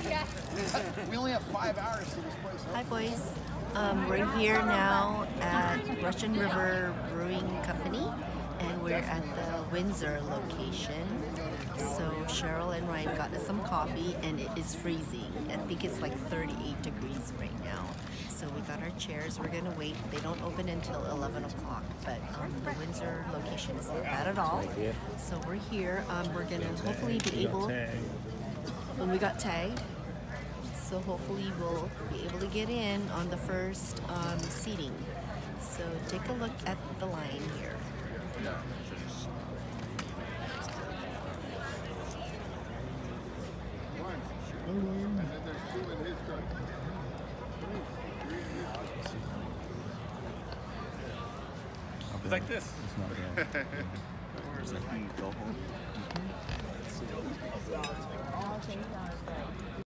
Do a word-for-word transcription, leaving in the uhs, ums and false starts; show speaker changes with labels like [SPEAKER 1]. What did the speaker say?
[SPEAKER 1] We only have five hours to this place.
[SPEAKER 2] Hi boys, um, we're here now at Russian River Brewing Company and we're at the Windsor location. So Cheryl and Ryan got us some coffee and it is freezing. I think it's like thirty-eight degrees right now. So we got our chairs, we're gonna wait. They don't open until eleven o'clock, but um, the Windsor location is not bad at all. So we're here, um, we're gonna hopefully be able, when we got tagged, so hopefully we'll be able to get in on the first um, seating. So take a look at the line here.
[SPEAKER 3] It's like this.
[SPEAKER 4] It's not bad.
[SPEAKER 3] Or is it? Go home.